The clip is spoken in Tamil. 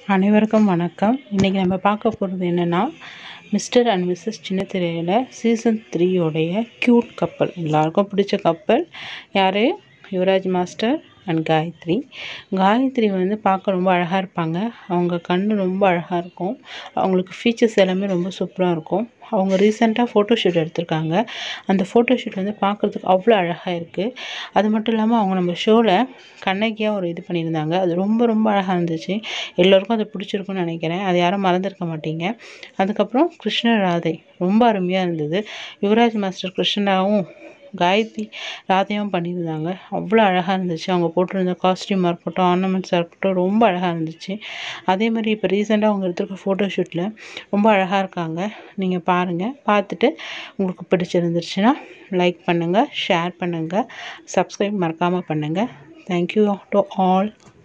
அனைவருக்கும் வணக்கம். இன்றைக்கி நம்ம பார்க்க போகிறது என்னென்னா, மிஸ்டர் அண்ட் மிஸ்ஸஸ் சின்னத்திரையில் சீசன் 3 உடைய க்யூட் கப்பல், எல்லாருக்கும் பிடிச்ச கப்பல் யார்? Yuvaraj master and Gayathri. காயத்ரி வந்து பார்க்க ரொம்ப அழகாக இருப்பாங்க. அவங்க கண் ரொம்ப அழகாக இருக்கும். அவங்களுக்கு ஃபீச்சர்ஸ் எல்லாமே ரொம்ப சூப்பராக இருக்கும். அவங்க ரீசெண்டாக ஃபோட்டோஷூட் எடுத்திருக்காங்க. அந்த ஃபோட்டோஷூட் வந்து பார்க்குறதுக்கு அவ்வளோ அழகாக இருக்குது. அது மட்டும் இல்லாமல் அவங்க நம்ம ஷோவில் கண்ணகியாக ஒரு இது பண்ணியிருந்தாங்க. அது ரொம்ப ரொம்ப அழகாக இருந்துச்சு. எல்லோருக்கும் அது பிடிச்சிருக்குன்னு நினைக்கிறேன். அது யாரும் மறந்துருக்க மாட்டீங்க. அதுக்கப்புறம் கிருஷ்ண ராதை ரொம்ப அருமையாக இருந்தது. யுவராஜ் மாஸ்டர் கிருஷ்ணராவும் காயத்ரி ராதையும் பண்ணியிருந்தாங்க. அவ்வளோ அழகாக இருந்துச்சு. அவங்க போட்டிருந்த காஸ்டியூமாக இருக்கட்டும், ஆர்னமெண்ட்ஸாக இருக்கட்டும், ரொம்ப அழகாக இருந்துச்சு. அதே மாதிரி இப்போ ரீசெண்டாக அவங்க எடுத்துருக்க ஃபோட்டோஷூட்டில் ரொம்ப அழகாக இருக்காங்க. நீங்கள் பாருங்கள். பார்த்துட்டு உங்களுக்கு பிடிச்சிருந்துச்சுன்னா லைக் பண்ணுங்கள், ஷேர் பண்ணுங்கள், சப்ஸ்கிரைப் மறக்காமல் பண்ணுங்கள். Thank you to all.